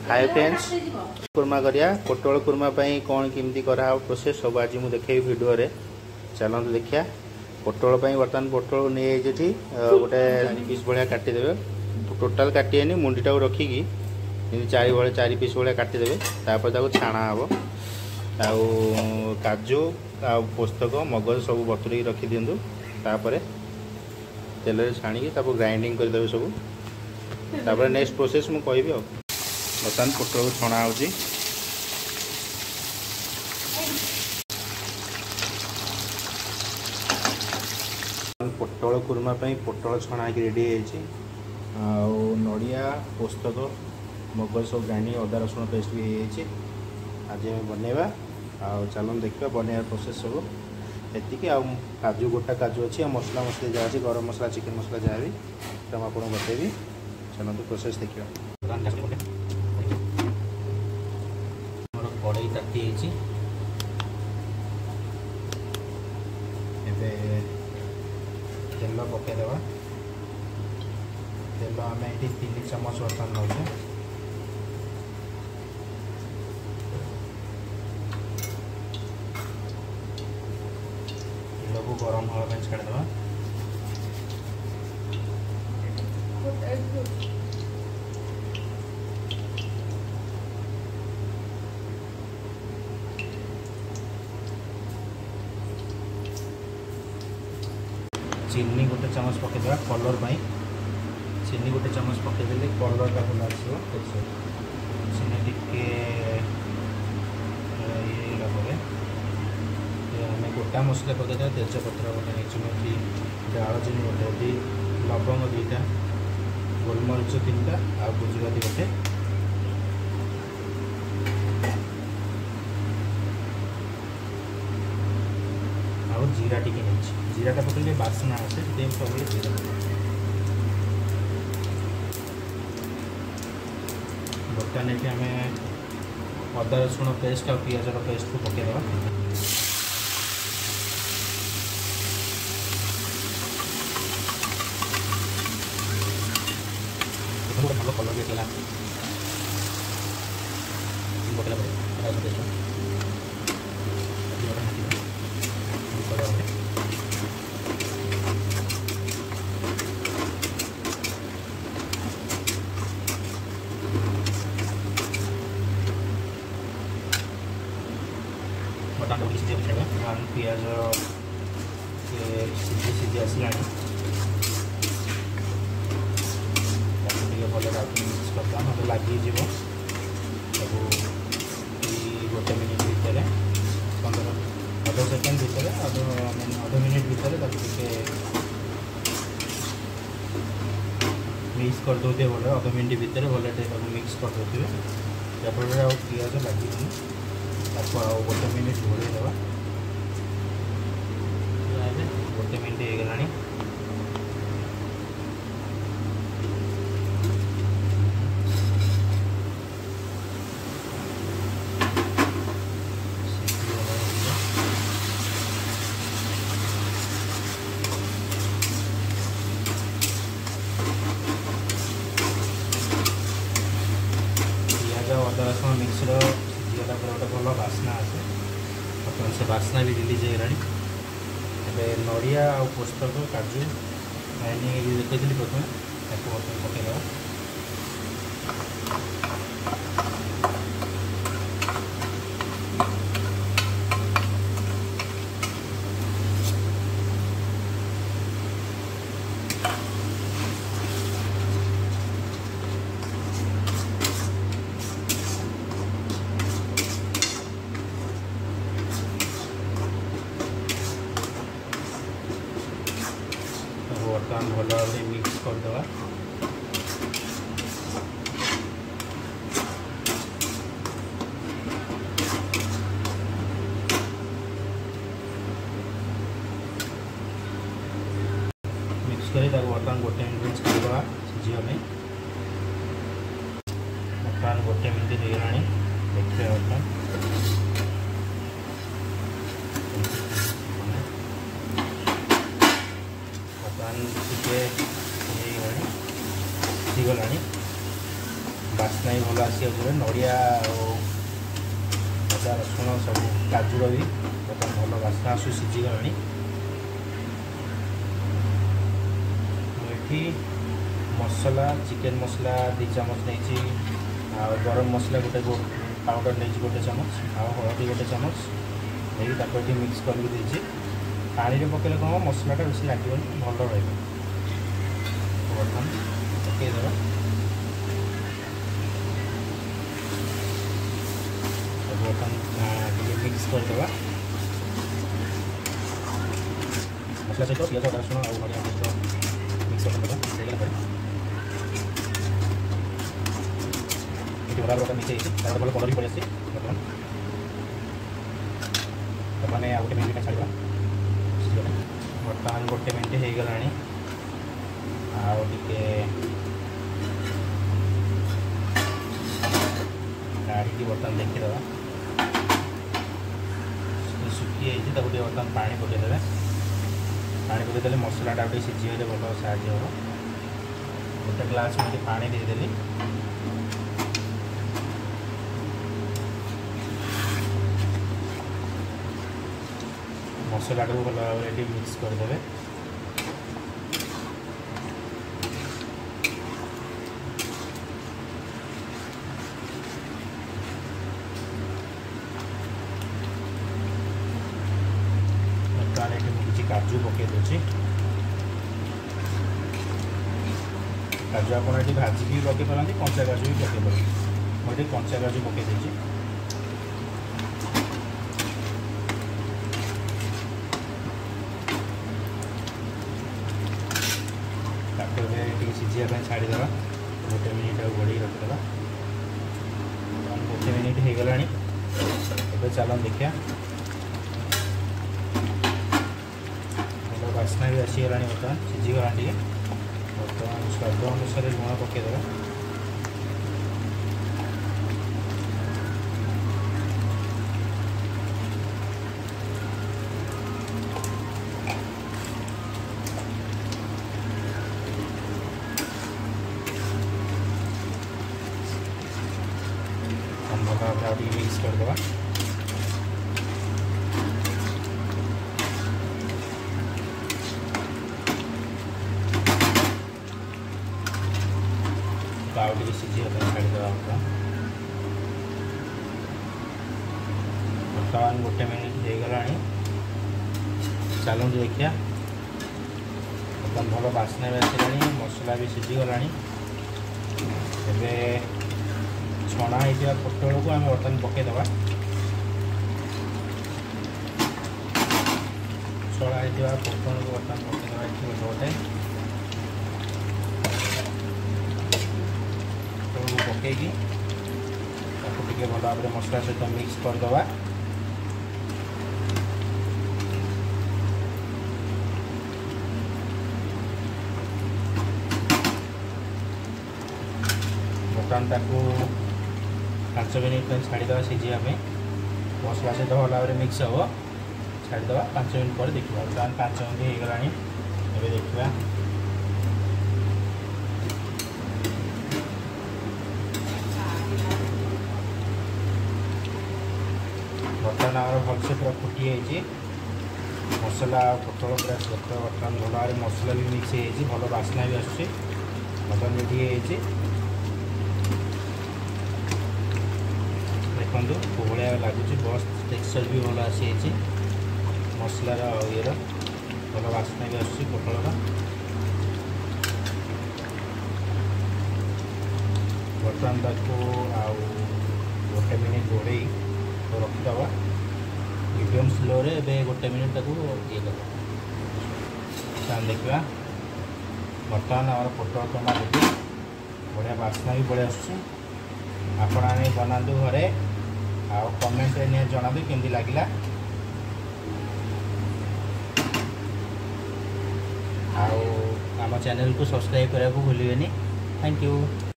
Hi friends kurma करिया पोटल कुर्मा कौन केमती करा प्रोसेस सब आज मुझे देखे वीडियो रे चलते देखिया पोटल बर्तमान पोटल नहीं गोटे 4 पीस भाया काटिदेवे टोटाल काटे मुंडीटा रखिकी चार पीस भाया काटिदेवे तापर छाणा हम आउ काजू आ पोस्तक मगज सब बतुरे रखी दिंतु तापर तेल छाणी ग्राइंडिंग करदे सब तापर नेक्स्ट प्रोसेस मुझे कहि बर्तमान पोटल को छणा हो पोटल कुर्मा पोटल छणा रेडी है नड़िया पोस्तक मगज सब ग्राइंडिंग अदा रसुण पेस्ट भी है आज बनवा चलन देखा बनवा प्रोसेस सब एतिक काजू गोटा काजू अच्छी मसला मसली जहाँ अच्छी गरम मसला चिकेन मसला जहाँ भी तो आपको बतेबी चलते प्रोसेस देखिए कड़ई ताती तेल पकईदे तेल आम ये 3 चम्मच बर्तमान नौचे तेल को गरम हाँ छाड़ीदे चीनी गोटे चम्मच पकईदे कलर चीनी गोटे चम्मच पकईदे कलर टा भल आसो चीनी टिके आम गोटा मसला पकईदे तेजपत्र गोटे चुमची दालचीनी गोटे लवंग 2टा गोलमरीच 3टा आ गुजराती गोटे जीरा टिके जीराटा पकड़े बासना आसे पकड़े जीरा बर्तमान ये आम अदा रसुण पेस्ट और पियाज पेस्ट को पकईदे भल कलर भी पकड़ा पियाज सीझी आसला भल मिक्स करदा मतलब लगी सब गोटे मिनिट भितर 15 सेकेंड भितर अध मिनिट भितर मिक्स कर दे भले अध मिनिट भितर भले मिक्स कर दे जहाँफल पियाज लगे गोटे मिनिट घोड़े देवा गोटे मिनिट होगला पियाज अदा रसुण मिक्स सीझीगला गोटे भल बास्ना आसे बर्तमान से बास्ना भी रिलीज होगा नड़िया आ पोस्तक काजू देखी प्रथम बर्तमान पकईदे बर्तमान भल भाव मिक्स करदे मिक्स कर बर्तमान गोटे मिनिट छाड़ीदा सीझे बर्तमान गोटे मिनिट होगा देखिए बर्तमान टे सीगला बास्ना भी भल आसी नड़िया अदा रसुण सब काजूर भी बर्तमान भल बास्ना आसू सीझीगला। ये मसला चिकेन मसला 2 चमच नहीं, गरम मसला गोटे पाउडर नहीं गोटे चमच, हलदी गोटे चमच नहीं मिक्स कर पानी पकड़े कौन मसलाटा बेस लगे भल रहा। बर्तमान पकईदे बर्तमान मिक्स करदे मसला सहित पियाज अदा रसुण और नड़िया मिक्स करदे बराबर मिक्स भल कलर भी पड़े आसे। बर्तमान आ गए मिनिट छाड़ा बर्तमान गोटे मिनिट हो गला आगे काढ़ी बर्तमान देखीदे सुखी जाइए बर्तमान पानी पकईदे। पानी पकईदे मसलाटा गोटे सीझे भल साहय हम। गोटे ग्लास में पानी देदेली मसला को भल भाव मिक्स करदे। किसी काजू पकई दूसरी काजू आप भाजिक भी पकई पारती कंचा काजू भी पकई पारे। मुझे कंचा काजू पकई देती सीझा छाड़ीदे गोटे मिनिट घोड़ी रखीदे। गोटे मिनिट हो गला चल देखिए भल बास्ना भी आसीगला। बर्तमान सीझीगला बर्तमान स्वाद अनुसार लुण पकईदे। भल मिक्स करदे आगे सीझे छाड़ीदे। बर्तमान गोटे मिनिट हो गला चलू देखिया बर्तमान भल बास्ना भी आसला मसला भी सीझीगला। छणा होता पोटल को आम बर्तमान पकईदे। छड़ा होता पोटल को बर्तमान पकईदे गोटे पकईकि भल भाव मसला सहित मिक्स करदे। बर्तमान ताकू 5 मिनिट छाड़ीदे सीझापी मसला सहित भल भाव मिक्स हम छाड़ीदे। 5 मिनिट पर देखा बर्तमान 5 मिनिट हो गला देखा बर्तमान आम भलसे पूरा फुटी मसला पोटल पूरा सत बर्तमान भल भाव मसला भी मिक्स हो भल बास्ना भी आसूँ बर्तमान रेडी देखो कोहलिया लगुच बस टेक्सचर भी भल आसी मसलार ये भल बास्ना भी आसूँ पोटल बर्तमान गोटे मिनिट घोड़े रखीदे मीडियम स्लो रे गोटे मिनिट ये दबा देखा। बर्तमान आम पोटल टमा रेडी बढ़िया बास्ना भी बढ़िया आसूँ। आप बनातु घरे आ कमेंट में जनातु केमती लगिला। आम चैनल को सब्सक्राइब करने को भूलिए। Thank you.